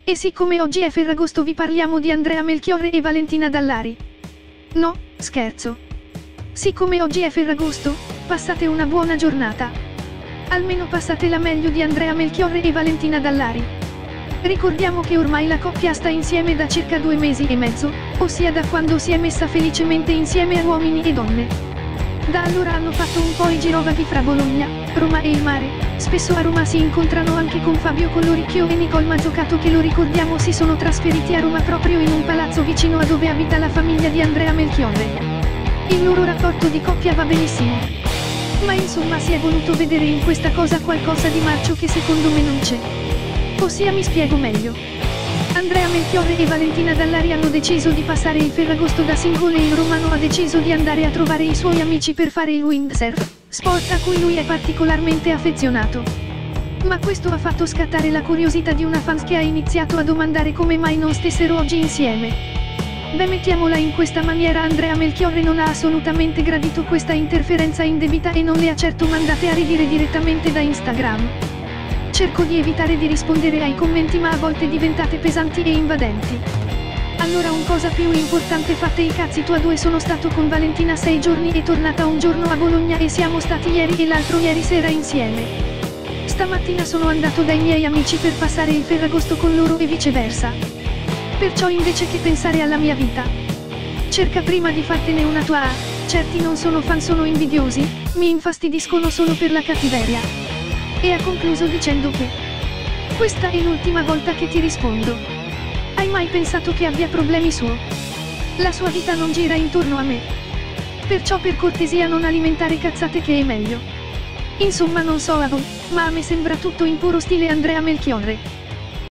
E siccome oggi è Ferragosto vi parliamo di Andrea Melchiorre e Valentina Dallari. No, scherzo. Siccome oggi è Ferragosto, passate una buona giornata. Almeno passatela meglio di Andrea Melchiorre e Valentina Dallari. Ricordiamo che ormai la coppia sta insieme da circa 2 mesi e mezzo, ossia da quando si è messa felicemente insieme a uomini e donne. Da allora hanno fatto un po' i girovaghi fra Bologna, Roma e il mare. Spesso a Roma si incontrano anche con Fabio Colloricchio e Nicole Maggiocato che lo ricordiamo si sono trasferiti a Roma proprio in un palazzo vicino a dove abita la famiglia di Andrea Melchiorre. Il loro rapporto di coppia va benissimo. Ma insomma si è voluto vedere in questa cosa qualcosa di marcio che secondo me non c'è. Ossia mi spiego meglio. Andrea Melchiorre e Valentina Dallari hanno deciso di passare il Ferragosto da single e il romano ha deciso di andare a trovare i suoi amici per fare il windsurf, sport a cui lui è particolarmente affezionato. Ma questo ha fatto scattare la curiosità di una fans che ha iniziato a domandare come mai non stessero oggi insieme. Beh, mettiamola in questa maniera: Andrea Melchiorre non ha assolutamente gradito questa interferenza indebita e non le ha certo mandate a ridire direttamente da Instagram. Cerco di evitare di rispondere ai commenti ma a volte diventate pesanti e invadenti. Allora un cosa più importante, fate i cazzi tua due. Sono stato con Valentina 6 giorni e tornata un giorno a Bologna e siamo stati ieri e l'altro ieri sera insieme. Stamattina sono andato dai miei amici per passare il Ferragosto con loro e viceversa. Perciò invece che pensare alla mia vita, cerca prima di fartene una tua. Certi non sono fan, sono invidiosi, mi infastidiscono solo per la cattiveria. E ha concluso dicendo che questa è l'ultima volta che ti rispondo. Hai mai pensato che abbia problemi suo? La sua vita non gira intorno a me. Perciò per cortesia non alimentare cazzate, che è meglio. Insomma non so a voi, ma a me sembra tutto in puro stile Andrea Melchiorre.